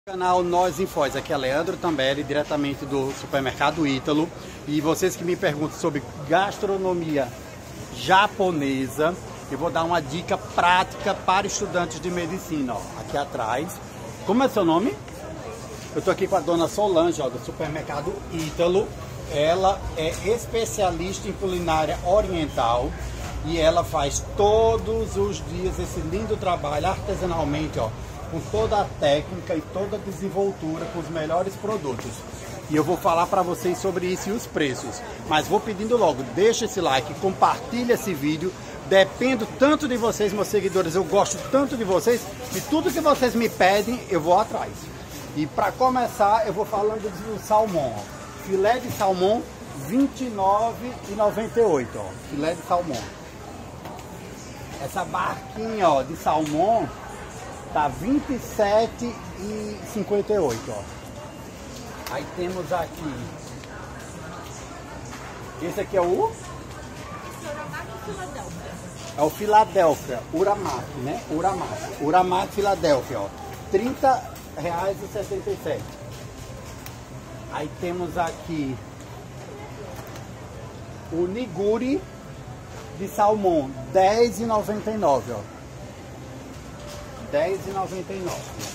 Canal Nós em Foz, aqui é Leandro Tamberi, diretamente do Supermercado Ítalo. E vocês que me perguntam sobre gastronomia japonesa, eu vou dar uma dica prática para estudantes de medicina, ó, aqui atrás. Como é seu nome? Eu estou aqui com a dona Solange, ó, do Supermercado Ítalo. Ela é especialista em culinária oriental e ela faz todos os dias esse lindo trabalho artesanalmente, ó, com toda a técnica e toda a desenvoltura, com os melhores produtos. E eu vou falar para vocês sobre isso e os preços. Mas vou pedindo logo, deixa esse like, compartilha esse vídeo. Dependo tanto de vocês, meus seguidores, eu gosto tanto de vocês, e tudo que vocês me pedem, eu vou atrás. E para começar, eu vou falando do salmão, ó. Filé de salmão, R$ 29,98, ó. Filé de salmão. Essa barquinha, ó, de salmão tá R$ 27,58, ó. Aí temos aqui. Esse aqui é o? É o Filadélfia, Uramaki, né? Uramaki Filadélfia, ó. R$ 30,77. Aí temos aqui o niguri de salmão, R$ 10,99, ó. R$ 10,99.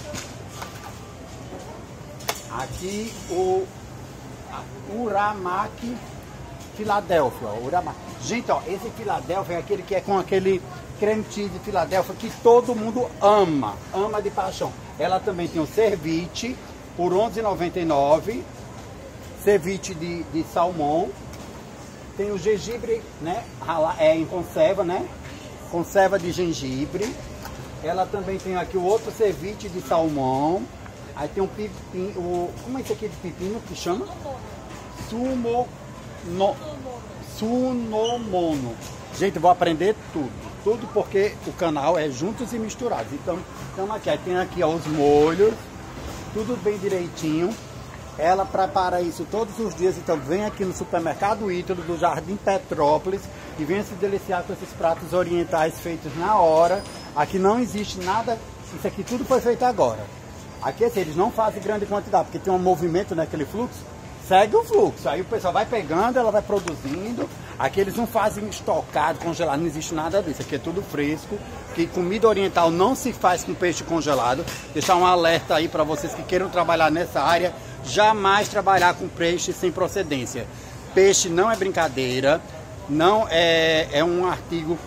Aqui o Uramaki Filadélfia, ó. Uramaki. Gente, ó, esse Filadélfia é aquele que é com aquele creme cheese de Filadélfia que todo mundo ama de paixão. Ela também tem o ceviche por R$ 11,99. Ceviche de salmão. Tem o gengibre, né? Em conserva, né? Conserva de gengibre. Ela também tem aqui o outro ceviche de salmão. Aí tem um pepino. Como é esse aqui de pepino que chama? Sunomono. Gente, eu vou aprender tudo porque o canal é Juntos e Misturados. Então, aqui. Aí tem aqui, ó, os molhos. Tudo bem direitinho. Ela prepara isso todos os dias, então vem aqui no Supermercado Ítalo do Jardim Petrópolis e venha se deliciar com esses pratos orientais feitos na hora. Aqui não existe nada, isso aqui tudo foi feito agora. Aqui assim, eles não fazem grande quantidade, porque tem um movimento naquele fluxo, segue o fluxo. Aí o pessoal vai pegando, ela vai produzindo. Aqui eles não fazem estocado, congelado, não existe nada disso. Aqui é tudo fresco, que comida oriental não se faz com peixe congelado. Deixar um alerta aí para vocês que queiram trabalhar nessa área. Jamais trabalhar com peixe sem procedência. Peixe não é brincadeira, não é um artigo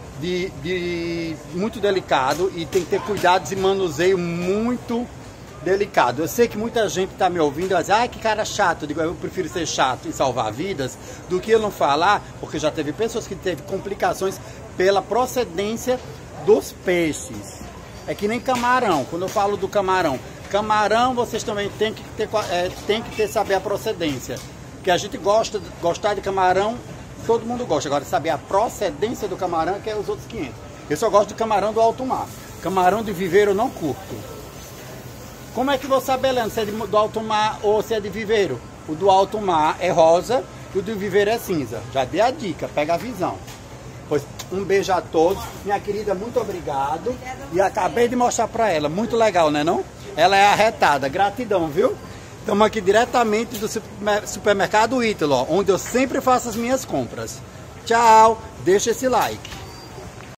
muito delicado e tem que ter cuidados e manuseio muito delicado. Eu sei que muita gente está me ouvindo e diz, ai, que cara chato. Eu digo, eu prefiro ser chato e salvar vidas do que eu não falar, porque já teve pessoas que teve complicações pela procedência dos peixes. É que nem camarão. Quando eu falo do camarão, vocês também tem que saber a procedência. Porque a gente gostar de camarão, todo mundo gosta. Agora, saber a procedência do camarão que é os outros 500. Eu só gosto de camarão do alto mar. Camarão de viveiro eu não curto. Como é que vou saber, Leandro, se é do alto mar ou se é de viveiro? O do alto mar é rosa e o do viveiro é cinza. Já dei a dica, pega a visão. Pois um beijo a todos. Minha querida, muito obrigado. E acabei de mostrar pra ela. Muito legal, né não? Ela é arretada. Gratidão, viu? Estamos aqui diretamente do Supermercado Ítalo, onde eu sempre faço as minhas compras. Tchau. Deixa esse like.